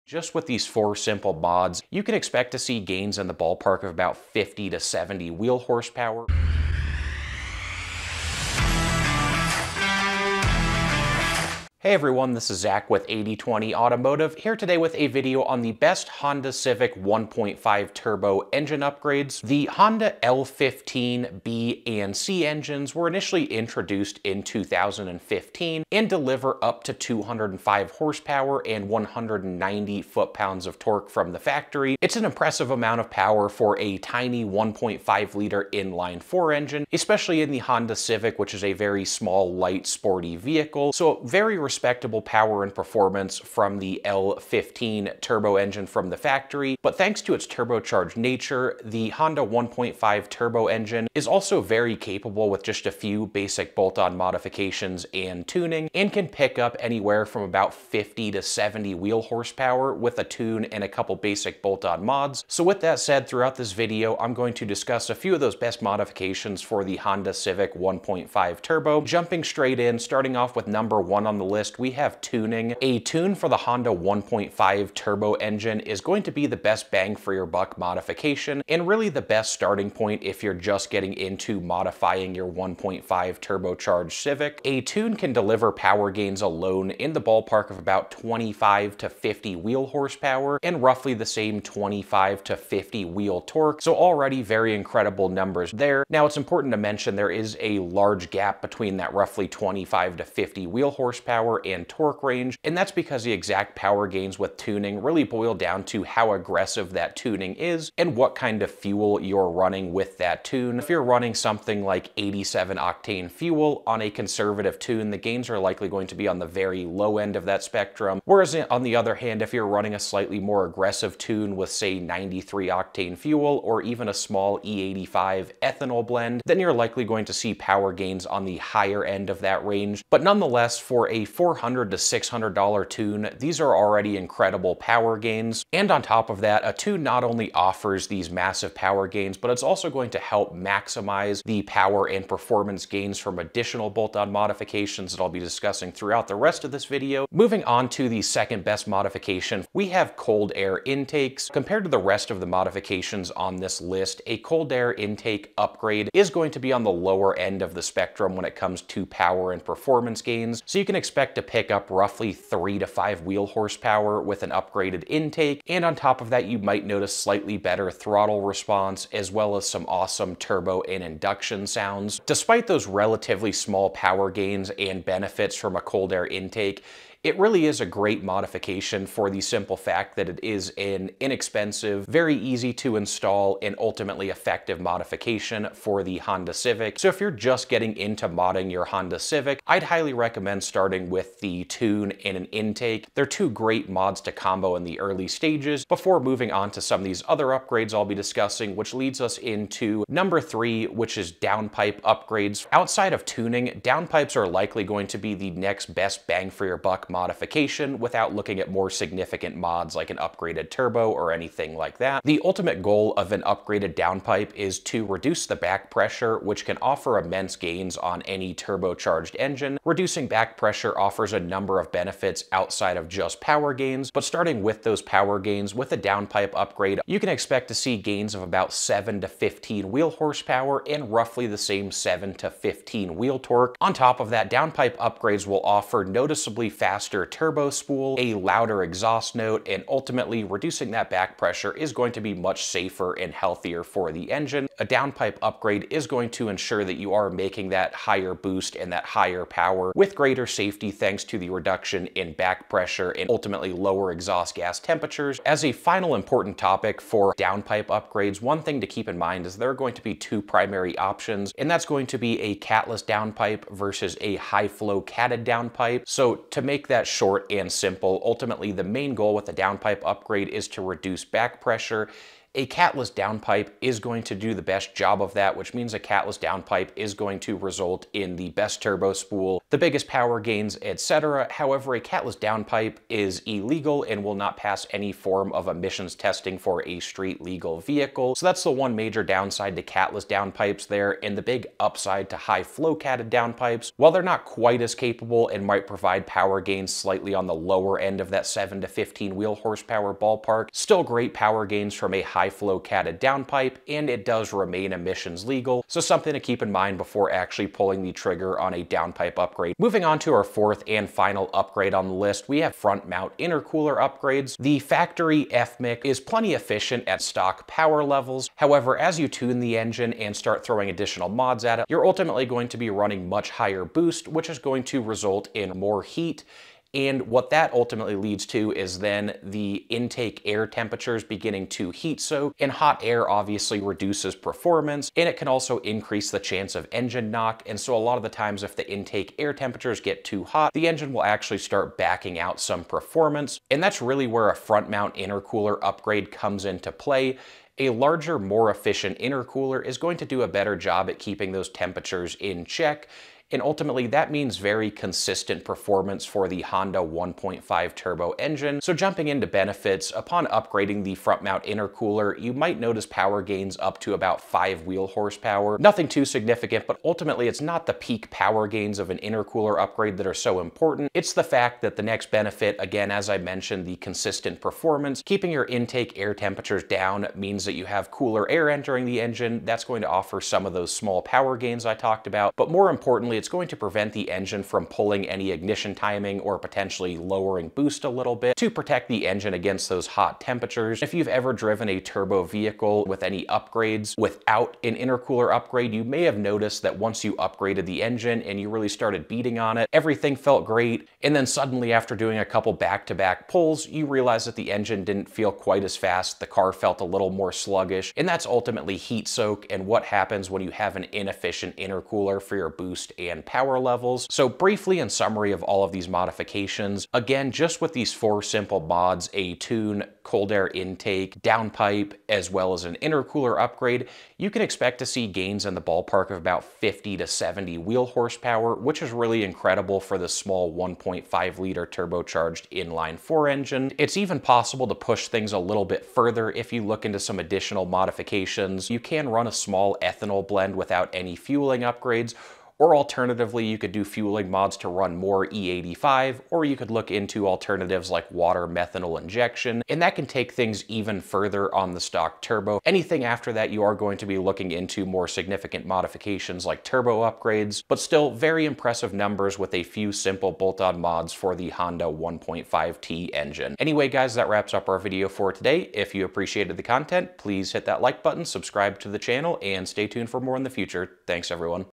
Just with these 4 simple mods, you can expect to see gains in the ballpark of about 50 to 70 wheel horsepower. Hey everyone, this is Zach with 8020 Automotive, here today with a video on the best Honda Civic 1.5 turbo engine upgrades. The Honda L15B and C engines were initially introduced in 2015 and deliver up to 205 horsepower and 190 foot-pounds of torque from the factory. It's an impressive amount of power for a tiny 1.5 liter inline-4 engine, especially in the Honda Civic, which is a very small, light, sporty vehicle. So very respectable power and performance from the L15 turbo engine from the factory, but thanks to its turbocharged nature, the Honda 1.5 turbo engine is also very capable with just a few basic bolt-on modifications and tuning, and can pick up anywhere from about 50 to 70 wheel horsepower with a tune and a couple basic bolt-on mods. So with that said, throughout this video, I'm going to discuss a few of those best modifications for the Honda Civic 1.5 turbo. Jumping straight in, starting off with number 1 on the list, we have tuning. A tune for the Honda 1.5 turbo engine is going to be the best bang for your buck modification, and really the best starting point if you're just getting into modifying your 1.5 turbocharged Civic. A tune can deliver power gains alone in the ballpark of about 25 to 50 wheel horsepower and roughly the same 25 to 50 wheel torque, so already very incredible numbers there. Now it's important to mention there is a large gap between that roughly 25 to 50 wheel horsepower and torque range, and that's because the exact power gains with tuning really boil down to how aggressive that tuning is and what kind of fuel you're running with that tune. If you're running something like 87 octane fuel on a conservative tune, the gains are likely going to be on the very low end of that spectrum, whereas on the other hand, if you're running a slightly more aggressive tune with say 93 octane fuel or even a small E85 ethanol blend, then you're likely going to see power gains on the higher end of that range. But nonetheless, for a $400 to $600 tune, these are already incredible power gains. And on top of that, a tune not only offers these massive power gains, but it's also going to help maximize the power and performance gains from additional bolt-on modifications that I'll be discussing throughout the rest of this video. Moving on to the second best modification, we have cold air intakes. Compared to the rest of the modifications on this list, a cold air intake upgrade is going to be on the lower end of the spectrum when it comes to power and performance gains. So you can expect to pick up roughly 3 to 5 wheel horsepower with an upgraded intake, and on top of that you might notice slightly better throttle response as well as some awesome turbo and induction sounds. Despite those relatively small power gains and benefits from a cold air intake, it really is a great modification for the simple fact that it is an inexpensive, very easy to install, and ultimately effective modification for the Honda Civic. So if you're just getting into modding your Honda Civic, I'd highly recommend starting with the tune and an intake. They're 2 great mods to combo in the early stages before moving on to some of these other upgrades I'll be discussing, which leads us into number 3, which is downpipe upgrades. Outside of tuning, downpipes are likely going to be the next best bang for your buck modification without looking at more significant mods like an upgraded turbo or anything like that. The ultimate goal of an upgraded downpipe is to reduce the back pressure, which can offer immense gains on any turbocharged engine. Reducing back pressure offers a number of benefits outside of just power gains, but starting with those power gains, with a downpipe upgrade, you can expect to see gains of about 7 to 15 wheel horsepower and roughly the same 7 to 15 wheel torque. On top of that, downpipe upgrades will offer noticeably faster turbo spool, a louder exhaust note, and ultimately reducing that back pressure is going to be much safer and healthier for the engine. A downpipe upgrade is going to ensure that you are making that higher boost and that higher power with greater safety thanks to the reduction in back pressure and ultimately lower exhaust gas temperatures. As a final important topic for downpipe upgrades, one thing to keep in mind is there are going to be 2 primary options, and that's going to be a catless downpipe versus a high flow catted downpipe. So to make that short and simple, ultimately the main goal with the downpipe upgrade is to reduce back pressure A catless downpipe is going to do the best job of that, which means a catless downpipe is going to result in the best turbo spool, the biggest power gains, etc. However, a catless downpipe is illegal and will not pass any form of emissions testing for a street legal vehicle. So that's the one major downside to catless downpipes there, and the big upside to high flow catted downpipes. While they're not quite as capable and might provide power gains slightly on the lower end of that 7 to 15 wheel horsepower ballpark, still great power gains from a high flow catted downpipe, and it does remain emissions legal, so something to keep in mind before actually pulling the trigger on a downpipe upgrade. Moving on to our fourth and final upgrade on the list, we have front mount intercooler upgrades. The factory FMIC is plenty efficient at stock power levels. However, as you tune the engine and start throwing additional mods at it, you're ultimately going to be running much higher boost, which is going to result in more heat. And what that ultimately leads to is then the intake air temperatures beginning to heat soak, and hot air obviously reduces performance, and it can also increase the chance of engine knock. And so a lot of the times if the intake air temperatures get too hot, the engine will actually start backing out some performance. And that's really where a front mount intercooler upgrade comes into play. A larger, more efficient intercooler is going to do a better job at keeping those temperatures in check. And ultimately that means very consistent performance for the Honda 1.5 turbo engine. So jumping into benefits, upon upgrading the front mount intercooler, you might notice power gains up to about 5 wheel horsepower. Nothing too significant, but ultimately it's not the peak power gains of an intercooler upgrade that are so important. It's the fact that the next benefit, again, as I mentioned, the consistent performance, keeping your intake air temperatures down means that you have cooler air entering the engine. That's going to offer some of those small power gains I talked about, but more importantly, it's going to prevent the engine from pulling any ignition timing or potentially lowering boost a little bit to protect the engine against those hot temperatures. If you've ever driven a turbo vehicle with any upgrades without an intercooler upgrade, you may have noticed that once you upgraded the engine and you really started beating on it, everything felt great. And then suddenly after doing a couple back-to-back pulls, you realize that the engine didn't feel quite as fast. The car felt a little more sluggish, and that's ultimately heat soak and what happens when you have an inefficient intercooler for your boost and power levels. So briefly in summary of all of these modifications, again, just with these 4 simple mods, a tune, cold air intake, downpipe, as well as an intercooler upgrade, you can expect to see gains in the ballpark of about 50 to 70 wheel horsepower, which is really incredible for the small 1.5 liter turbocharged inline-4 engine. It's even possible to push things a little bit further if you look into some additional modifications. You can run a small ethanol blend without any fueling upgrades, or alternatively, you could do fueling mods to run more E85, or you could look into alternatives like water methanol injection, and that can take things even further on the stock turbo. Anything after that, you are going to be looking into more significant modifications like turbo upgrades, but still very impressive numbers with a few simple bolt-on mods for the Honda 1.5T engine. Anyway, guys, that wraps up our video for today. If you appreciated the content, please hit that like button, subscribe to the channel, and stay tuned for more in the future. Thanks, everyone.